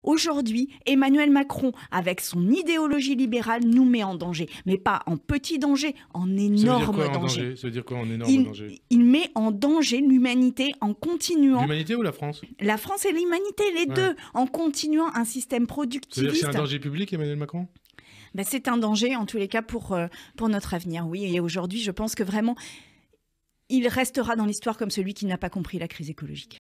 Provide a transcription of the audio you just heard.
Aujourd'hui, Emmanuel Macron, avec son idéologie libérale, nous met en danger. Mais pas en petit danger, en énorme danger. Ça veut dire quoi en énorme danger? Il met en danger l'humanité en continuant... L'humanité ou la France? La France et l'humanité, les deux, en continuant un système productiviste. C'est-à-dire que c'est un danger public, Emmanuel Macron? Ben, c'est un danger, en tous les cas, pour notre avenir, oui. Et aujourd'hui, je pense que vraiment, il restera dans l'histoire comme celui qui n'a pas compris la crise écologique.